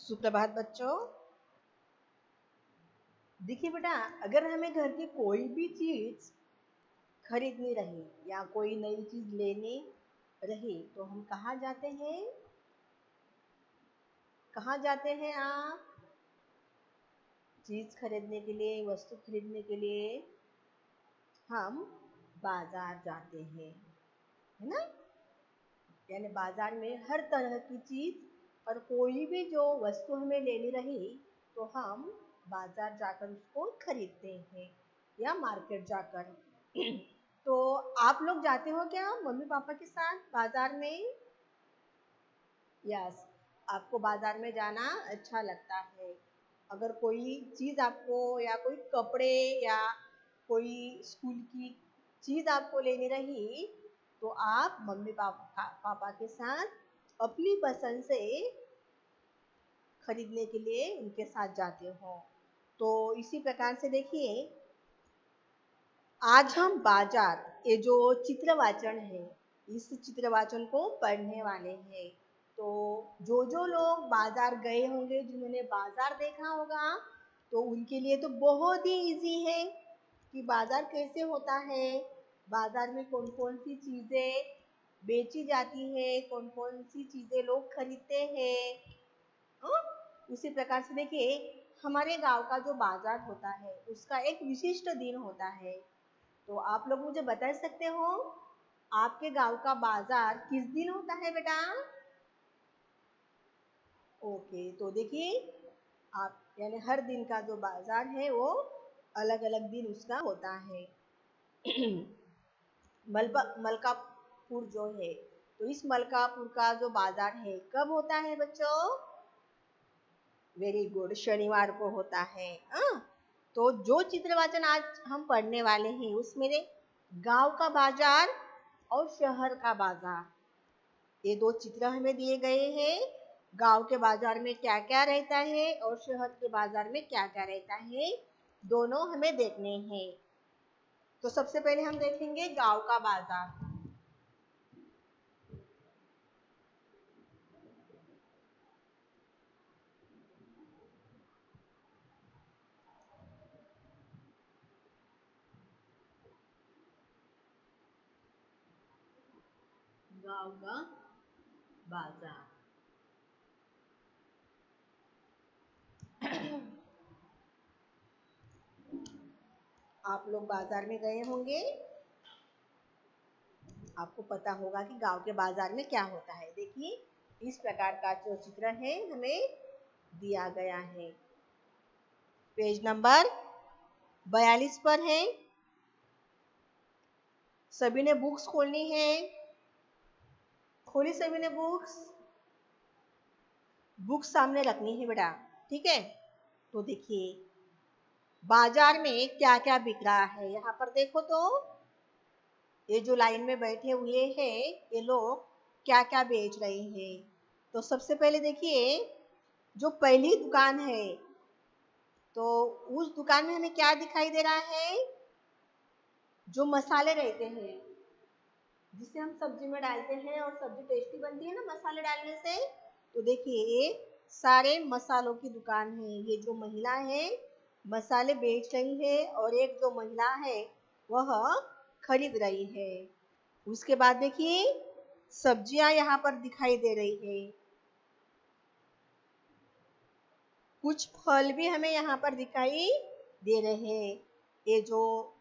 सुप्रभात बच्चों। देखिए बेटा, अगर हमें घर की कोई भी चीज खरीदनी रहे या कोई नई चीज लेनी रहे तो हम कहाँ जाते हैं? कहाँ जाते हैं आप? चीज खरीदने के लिए, वस्तु खरीदने के लिए हम बाजार जाते हैं, है ना? यानी बाजार में हर तरह की चीज और कोई भी जो वस्तु हमें लेनी रही तो हम बाजार जाकर उसको खरीदते हैं या मार्केट जाकर। तो आप लोग जाते हो क्या मम्मी पापा के साथ बाजार में? यस, आपको बाजार में जाना अच्छा लगता है। अगर कोई चीज आपको या कोई कपड़े या कोई स्कूल की चीज आपको लेनी रही तो आप मम्मी पापा के साथ अपनी पसंद से खरीदने के लिए उनके साथ जाते हो। तो इसी प्रकार से देखिए, आज हम बाजार, ये जो चित्रवाचन है, इस चित्रवाचन को पढ़ने वाले हैं। तो जो लोग बाजार गए होंगे, जिन्होंने बाजार देखा होगा, तो उनके लिए तो बहुत ही इजी है कि बाजार कैसे होता है, बाजार में कौन कौन सी चीजें बेची जाती है, कौन कौन सी चीजें लोग खरीदते हैं। उसी प्रकार से देखिए, हमारे गांव का जो बाजार होता है उसका एक विशिष्ट दिन होता है। तो आप लोग मुझे बता सकते हो आपके गांव का बाजार किस दिन होता है बेटा? ओके, तो देखिए, आप यानी हर दिन का जो बाजार है वो अलग अलग दिन उसका होता है। मलकापुर जो है, तो इस मलकापुर का जो बाजार है कब होता है बच्चों? वेरी गुड, शनिवार को होता है। तो जो चित्रवाचन आज हम पढ़ने वाले हैं उसमें गांव का बाजार और शहर का बाजार, ये दो चित्र हमें दिए गए हैं। गांव के बाजार में क्या क्या रहता है और शहर के बाजार में क्या क्या रहता है, दोनों हमें देखने हैं। तो सबसे पहले हम देखेंगे गांव का बाजार। गांव का बाजार। आप लोग बाजार में गए होंगे, आपको पता होगा कि गांव के बाजार में क्या होता है। देखिए, इस प्रकार का जो चित्र है हमें दिया गया है, पेज नंबर 42 पर है। सभी ने बुक्स खोलनी है। खोली सभी ने बुक्स? बुक्स सामने रखनी है बेटा, ठीक है? तो देखिए, बाजार में क्या क्या बिक रहा है, यहाँ पर देखो तो ये जो लाइन में बैठे हुए हैं ये लोग क्या क्या बेच रहे हैं। तो सबसे पहले देखिए, जो पहली दुकान है तो उस दुकान में हमें क्या दिखाई दे रहा है? जो मसाले रहते हैं जिसे हम सब्जी में डालते हैं और सब्जी टेस्टी बनती है ना मसाले डालने से। तो देखिए, ये सारे मसालों की दुकान है। ये जो महिला है मसाले बेच रही है और एक जो महिला है वह खरीद रही है। उसके बाद देखिए, सब्जियां यहाँ पर दिखाई दे रही है। कुछ फल भी हमें यहाँ पर दिखाई दे रहे हैं। ये जो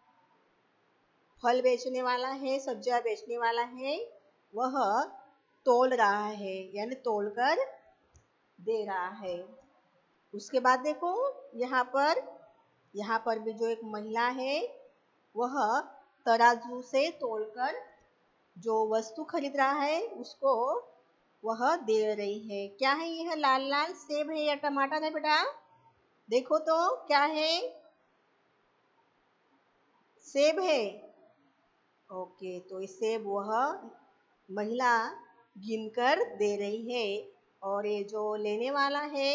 फल बेचने वाला है, सब्जियां बेचने वाला है, वह तोल रहा है, यानी तोल कर दे रहा है। उसके बाद देखो, यहाँ पर भी जो एक महिला है वह तराजू से तोलकर जो वस्तु खरीद रहा है उसको वह दे रही है। क्या है यह? लाल लाल सेब है या टमाटर है बेटा? देखो तो क्या है? सेब है। ओके, तो ये सेब वह महिला गिनकर दे रही है और ये जो लेने वाला है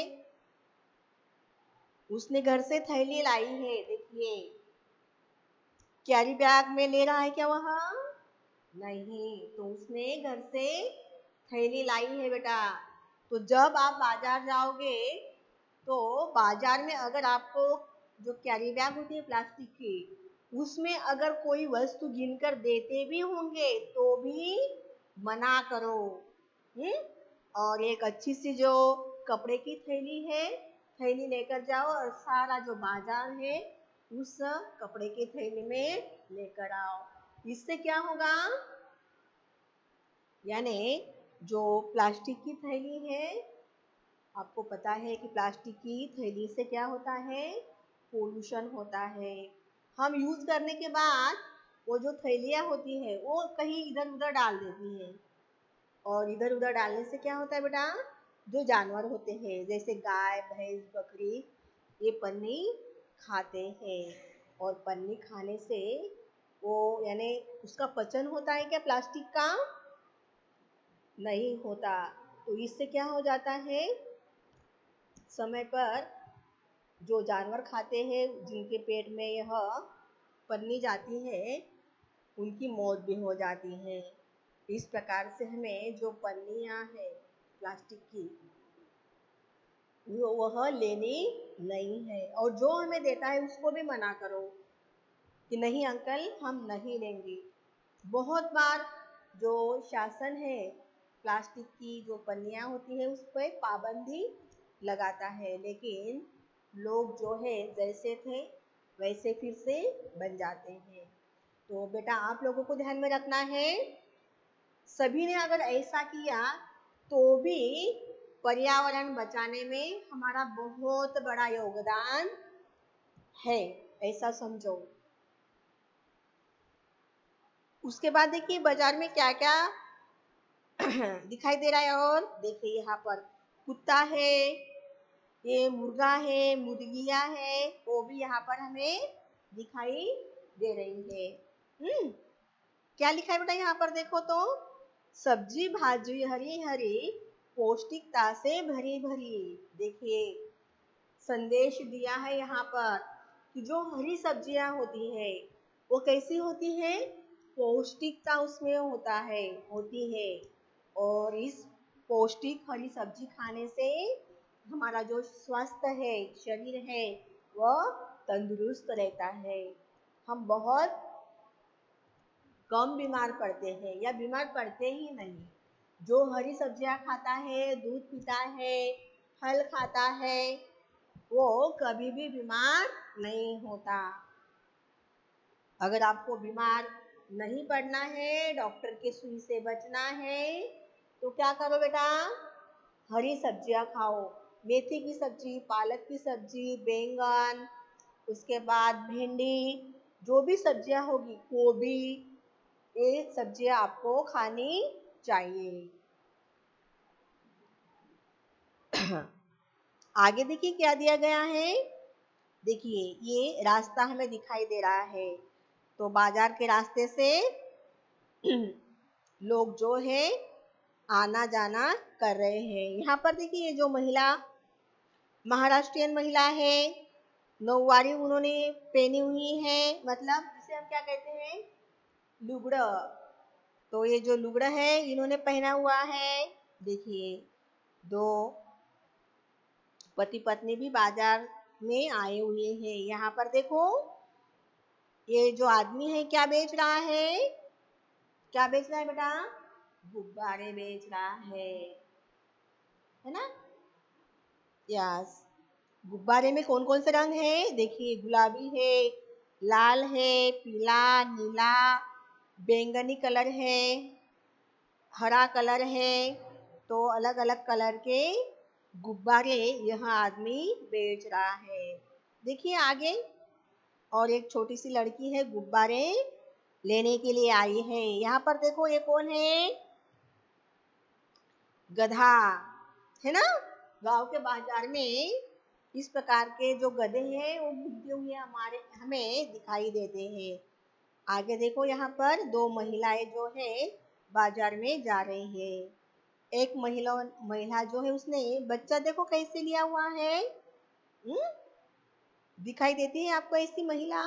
उसने घर से थैली लाई है। देखिए, कैरी बैग में ले रहा है क्या वह? नहीं, तो उसने घर से थैली लाई है बेटा। तो जब आप बाजार जाओगे तो बाजार में अगर आपको जो कैरी बैग होती है प्लास्टिक की, उसमें अगर कोई वस्तु गिनकर देते भी होंगे तो भी मना करो। और एक अच्छी सी जो कपड़े की थैली है, थैली लेकर जाओ और सारा जो बाजार है उस कपड़े की थैली में लेकर आओ। इससे क्या होगा, यानी जो प्लास्टिक की थैली है, आपको पता है कि प्लास्टिक की थैली से क्या होता है, पोल्यूशन होता है। हम यूज करने के बाद वो जो थैलियाँ होती है वो कहीं इधर उधर डाल देती हैं, और इधर उधर डालने से क्या होता है बेटा, जो जानवर होते हैं जैसे गाय भैंस बकरी, ये पन्नी खाते हैं, और पन्नी खाने से वो यानी उसका पचन होता है क्या प्लास्टिक का, नहीं होता। तो इससे क्या हो जाता है, समय पर जो जानवर खाते हैं जिनके पेट में यह पन्नी जाती है उनकी मौत भी हो जाती है। इस प्रकार से हमें जो पन्नियाँ हैं प्लास्टिक की वह लेनी नहीं है, और जो हमें देता है उसको भी मना करो कि नहीं अंकल हम नहीं लेंगे। बहुत बार जो शासन है प्लास्टिक की जो पन्नियाँ होती है उस पर पाबंदी लगाता है, लेकिन लोग जो है जैसे थे वैसे फिर से बन जाते हैं। तो बेटा आप लोगों को ध्यान में रखना है, सभी ने अगर ऐसा किया तो भी पर्यावरण बचाने में हमारा बहुत बड़ा योगदान है, ऐसा समझो। उसके बाद देखिए बाजार में क्या क्या दिखाई दे रहा है, और देखिए यहाँ पर कुत्ता है, ये मुर्गा है, मुर्गियां है, वो भी यहाँ पर हमें दिखाई दे रही है। क्या लिखा है बेटा यहाँ पर देखो तो, सब्जी भाजी हरी हरी पौष्टिकता से भरी भरी। देखिए संदेश दिया है यहाँ पर कि जो हरी सब्जियां होती है वो कैसी होती है, पौष्टिकता उसमें होती है, और इस पौष्टिक हरी सब्जी खाने से हमारा जो स्वास्थ्य है, शरीर है, वह तंदुरुस्त रहता है। हम बहुत कम बीमार पड़ते हैं या बीमार पड़ते ही नहीं। जो हरी सब्जियां खाता है, दूध पीता है, फल खाता है, वो कभी भी बीमार नहीं होता। अगर आपको बीमार नहीं पड़ना है, डॉक्टर के सुई से बचना है, तो क्या करो बेटा, हरी सब्जियां खाओ। मेथी की सब्जी, पालक की सब्जी, बैंगन, उसके बाद भिंडी, जो भी सब्जियां होगी, गोभी, ये सब्जियां आपको खानी चाहिए। आगे देखिए क्या दिया गया है, देखिए ये रास्ता हमें दिखाई दे रहा है, तो बाजार के रास्ते से लोग जो है आना जाना कर रहे हैं। यहाँ पर देखिए ये जो महिला, महाराष्ट्रियन महिला है, नौवारी उन्होंने पहनी हुई है, मतलब जिसे हम क्या कहते हैं, लुगड़ा। तो ये जो लुगड़ा है इन्होंने पहना हुआ है। देखिए दो पति पत्नी भी बाजार में आए हुए हैं। यहाँ पर देखो ये जो आदमी है क्या बेच रहा है, क्या बेच रहा है बेटा, गुब्बारे बेच रहा है ना। यस, गुब्बारे में कौन कौन से रंग है, देखिए गुलाबी है, लाल है, पीला, नीला, बैंगनी कलर है, हरा कलर है। तो अलग अलग कलर के गुब्बारे यह आदमी बेच रहा है। देखिए आगे और एक छोटी सी लड़की है, गुब्बारे लेने के लिए आई है। यहाँ पर देखो ये कौन है, गधा है ना। गांव के बाजार में इस प्रकार के जो गधे हैं वो घूमते हुए हमें दिखाई देते हैं। आगे देखो यहाँ पर दो महिलाएं जो है बाजार में जा रही है। एक महिला जो है उसने बच्चा देखो कैसे लिया हुआ है, दिखाई देती है आपको ऐसी महिला,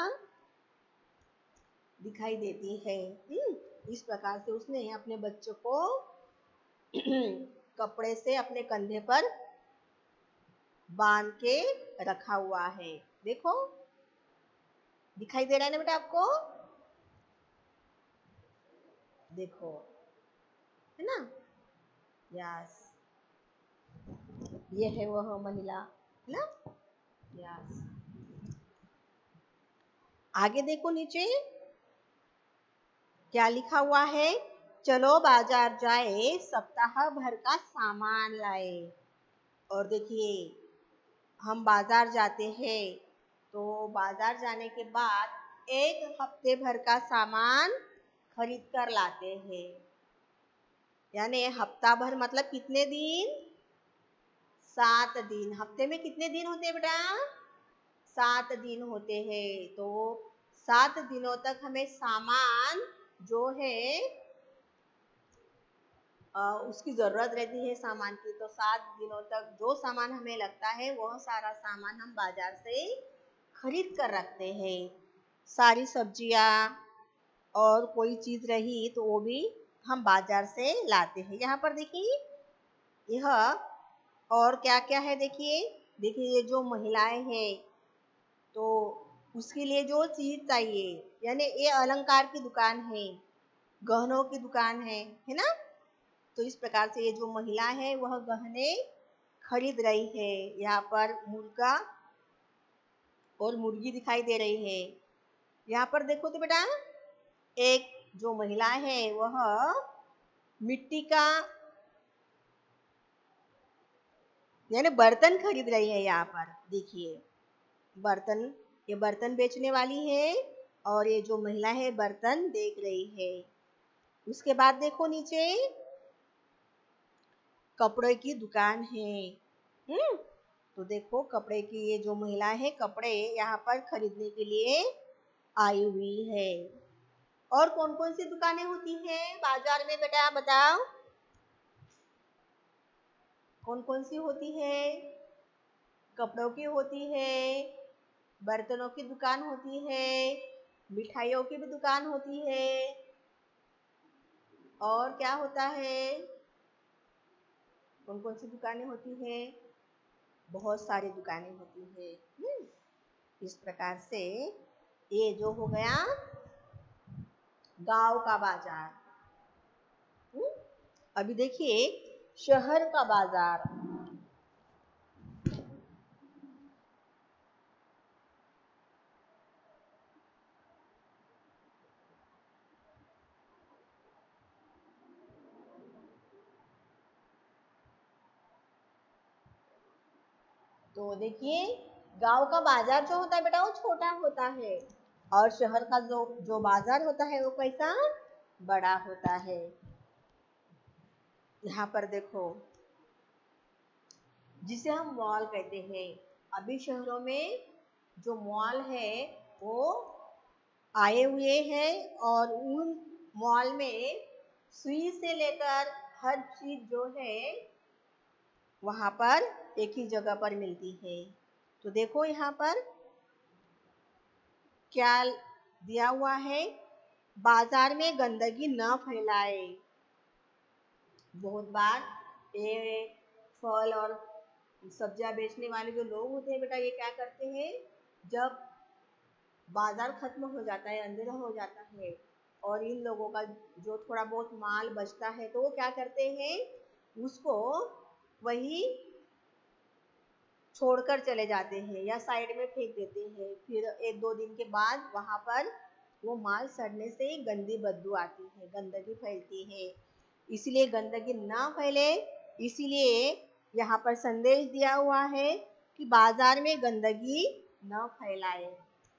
दिखाई देती है। इस प्रकार से उसने अपने बच्चों को कपड़े से अपने कंधे पर बांध के रखा हुआ है। देखो, दिखाई दे रहा है ना बेटा आपको? देखो, है ना? यस, ये है वह महिला, है ना? यस। आगे देखो नीचे क्या लिखा हुआ है? चलो बाजार जाए, सप्ताह भर का सामान लाए। और देखिए, हम बाजार जाते हैं तो बाजार जाने के बाद एक हफ्ते भर का सामान खरीद कर लाते हैं। यानी हफ्ता भर मतलब कितने दिन? 7 दिन। हफ्ते में कितने दिन होते हैं बेटा? 7 दिन होते हैं। तो 7 दिनों तक हमें सामान जो है उसकी ज़रूरत रहती है सामान की। तो 7 दिनों तक जो सामान हमें लगता है वह सारा सामान हम बाजार से खरीद कर रखते हैं। सारी सब्जियां और कोई चीज़ रही तो वो भी हम बाजार से लाते हैं। यहाँ पर देखिए, यह और क्या क्या है देखिए। देखिए, ये जो महिलाएं हैं तो उसके लिए जो चीज़ चाहिए, यानी ये अलंकार की दुकान है, गहनों की दुकान है ना? तो इस प्रकार से ये जो महिला है वह गहने खरीद रही है। यहाँ पर मुर्गा और मुर्गी दिखाई दे रही है। यहाँ पर देखो तो बेटा, एक जो महिला है वह मिट्टी का यानी बर्तन खरीद रही है। यहाँ पर देखिए, बर्तन, ये बर्तन बेचने वाली है और ये जो महिला है बर्तन देख रही है। उसके बाद देखो नीचे कपड़े की दुकान है। तो देखो, कपड़े की ये जो महिला है कपड़े यहाँ पर खरीदने के लिए आई हुई है। और कौन कौन सी दुकानें होती हैं बाजार में बेटा, बताओ? कौन कौन सी होती है? कपड़ों की होती है, बर्तनों की दुकान होती है, मिठाइयों की भी दुकान होती है, और क्या होता है? कौन कौन सी दुकानें होती हैं? बहुत सारी दुकानें होती है। इस प्रकार से ये जो हो गया गांव का बाजार। अभी देखिए शहर का बाजार। तो देखिए, गांव का बाजार जो होता है बेटा वो छोटा होता है और शहर का जो जो बाजार होता है वो कैसा? बड़ा होता है। यहाँ पर देखो, जिसे हम मॉल कहते हैं, अभी शहरों में जो मॉल है वो आए हुए हैं और उन मॉल में सुई से लेकर हर चीज जो है वहां पर एक ही जगह पर मिलती है। तो देखो यहाँ पर क्या दिया हुआ है? बाजार में गंदगी न फैलाए। बहुत बार ये फल और सब्जियां बेचने वाले जो लोग होते हैं बेटा, ये क्या करते हैं, जब बाजार खत्म हो जाता है, अंधेरा हो जाता है और इन लोगों का जो थोड़ा बहुत माल बचता है तो वो क्या करते हैं, उसको वही छोड़कर चले जाते हैं या साइड में फेंक देते हैं। फिर 1-2 दिन के बाद वहां पर वो माल सड़ने से गंदी बदबू आती है, गंदगी फैलती है। इसलिए गंदगी ना फैले, इसीलिए यहाँ पर संदेश दिया हुआ है कि बाजार में गंदगी न फैलाए।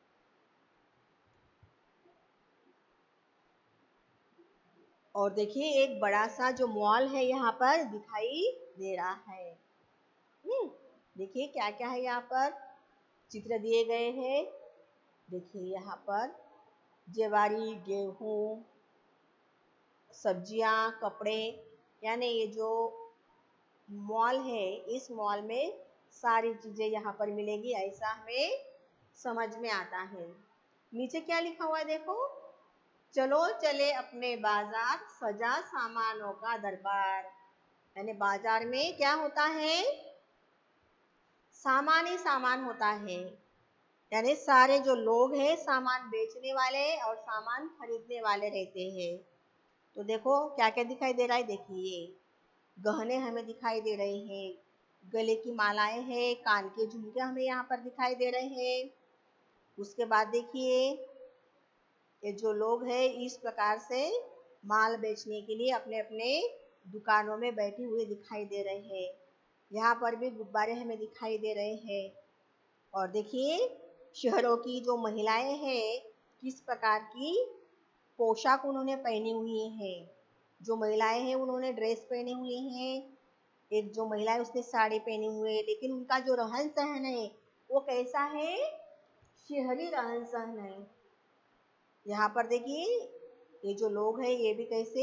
और देखिए, एक बड़ा सा जो मॉल है यहाँ पर दिखाई दे रहा है। देखिए क्या क्या है यहाँ पर चित्र दिए गए हैं। देखिए यहाँ पर ज्वारी, गेहूं, सब्जियां, कपड़े, यानी ये जो मॉल है इस मॉल में सारी चीजें यहाँ पर मिलेगी, ऐसा हमें समझ में आता है। नीचे क्या लिखा हुआ है देखो, चलो चले अपने बाजार, सजा सामानों का दरबार। यानी बाजार में क्या होता है, सामान ही सामान होता है। यानी सारे जो लोग हैं सामान बेचने वाले और सामान खरीदने वाले रहते हैं। तो देखो क्या क्या दिखाई दे रहा है, देखिए गहने हमें दिखाई दे रहे हैं, गले की मालाएं हैं, कान के झुमके हमें यहाँ पर दिखाई दे रहे हैं। उसके बाद देखिए ये जो लोग हैं इस प्रकार से माल बेचने के लिए अपने अपने दुकानों में बैठे हुए दिखाई दे रहे हैं। यहाँ पर भी गुब्बारे हमें दिखाई दे रहे हैं। और देखिए शहरों की जो महिलाएं हैं किस प्रकार की पोशाक उन्होंने पहनी हुई है। जो महिलाएं हैं उन्होंने ड्रेस पहने हुए हैं, एक जो महिला है उसने साड़ी पहनी हुई है, लेकिन उनका जो रहन सहन है वो कैसा है, शहरी रहन सहन है। यहाँ पर देखिए ये जो लोग हैं ये भी कैसे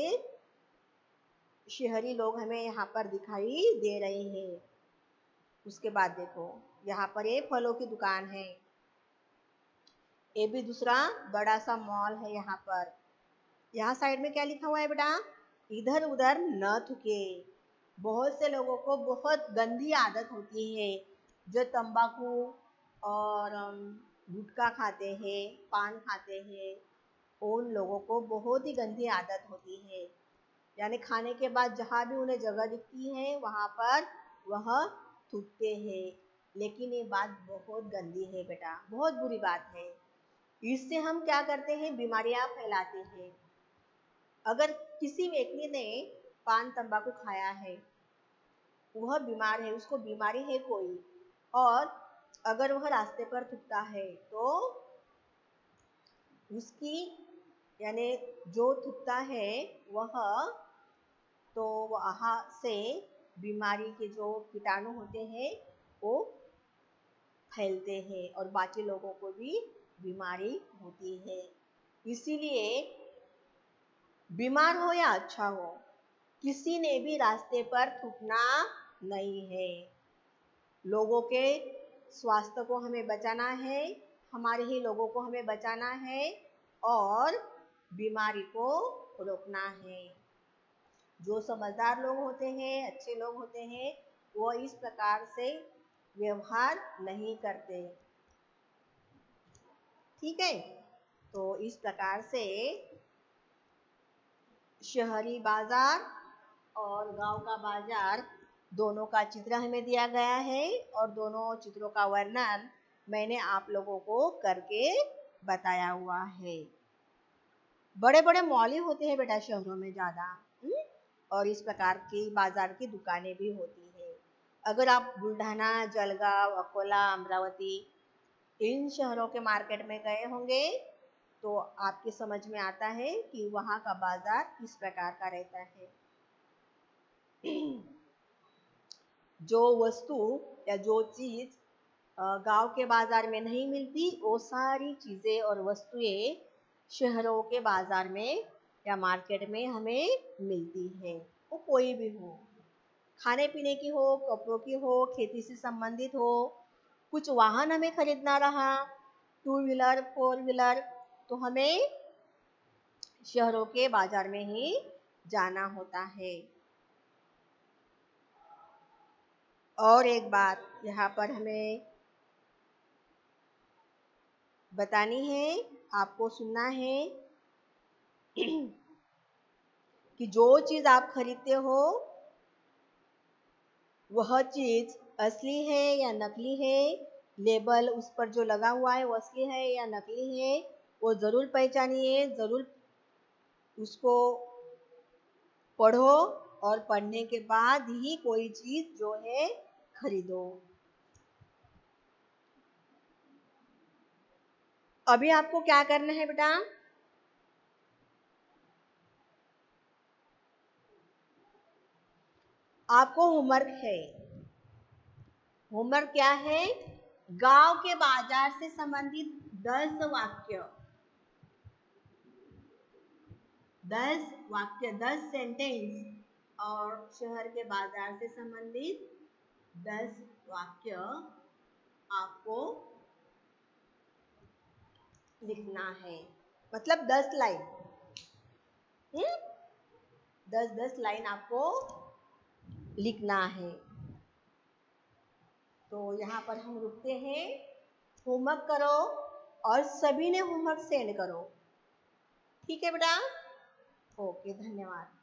शहरी लोग हमें यहाँ पर दिखाई दे रहे हैं। उसके बाद देखो यहाँ पर ये फलों की दुकान है, ये भी दूसरा बड़ा सा मॉल है। यहाँ पर यहाँ साइड में क्या लिखा हुआ है बेटा, इधर उधर न थूके। बहुत से लोगों को बहुत गंदी आदत होती है, जो तंबाकू और गुटखा खाते हैं, पान खाते हैं, उन लोगों को बहुत ही गंदी आदत होती है। यानी खाने के बाद जहाँ भी उन्हें जगह दिखती है वहाँ पर वह थूकते हैं। लेकिन ये बात बहुत गंदी है बेटा, बहुत बुरी बात है। इससे हम क्या करते हैं, बीमारियां फैलाते हैं। अगर किसी व्यक्ति ने पान तंबाकू खाया है, वह बीमार है, उसको बीमारी है कोई, और अगर वह रास्ते पर थूकता है तो उसकी यानी जो थूकता है वह तो वहाँ से बीमारी के जो कीटाणु होते हैं वो फैलते हैं और बाकी लोगों को भी बीमारी होती है। इसीलिए बीमार हो या अच्छा हो, किसी ने भी रास्ते पर थूकना नहीं है। लोगों के स्वास्थ्य को हमें बचाना है, हमारे ही लोगों को हमें बचाना है और बीमारी को रोकना है। जो समझदार लोग होते हैं, अच्छे लोग होते हैं, वो इस प्रकार से व्यवहार नहीं करते। ठीक है, तो इस प्रकार से शहरी बाजार और गांव का बाजार दोनों का चित्र हमें दिया गया है और दोनों चित्रों का वर्णन मैंने आप लोगों को करके बताया हुआ है। बड़े बड़े मॉल ही होते हैं बेटा शहरों में ज़्यादा, और इस प्रकार की बाजार की दुकानें भी होती है। अगर आप बुल्ढाना, जलगांव, अकोला, अमरावती इन शहरों के मार्केट में गए होंगे तो आपकी समझ में आता है कि वहाँ का बाजार किस प्रकार का रहता है। जो वस्तु या जो चीज गांव के बाजार में नहीं मिलती वो सारी चीजें और वस्तुएं शहरों के बाजार में या मार्केट में हमें मिलती है। वो कोई भी हो, खाने पीने की हो, कपड़ों की हो, खेती से संबंधित हो, कुछ वाहन हमें खरीदना रहा, 2 व्हीलर 4 व्हीलर, तो हमें शहरों के बाजार में ही जाना होता है। और एक बात यहाँ पर हमें बतानी है, आपको सुनना है कि जो चीज आप खरीदते हो वह चीज असली है या नकली है, लेबल उस पर जो लगा हुआ है वो असली है या नकली है, वो जरूर पहचानिए, जरूर उसको पढ़ो और पढ़ने के बाद ही कोई चीज जो है खरीदो। अभी आपको क्या करना है बेटा, आपको होमवर्क है। होमवर्क क्या है, गांव के बाजार से संबंधित 10 वाक्य, 10 सेंटेंस और शहर के बाजार से संबंधित 10 वाक्य आपको लिखना है। मतलब 10 लाइन, 10 लाइन आपको लिखना है। तो यहाँ पर हम रुकते हैं। होमवर्क करो और सभी ने होमवर्क सेंड करो। ठीक है बेटा? ओके, धन्यवाद।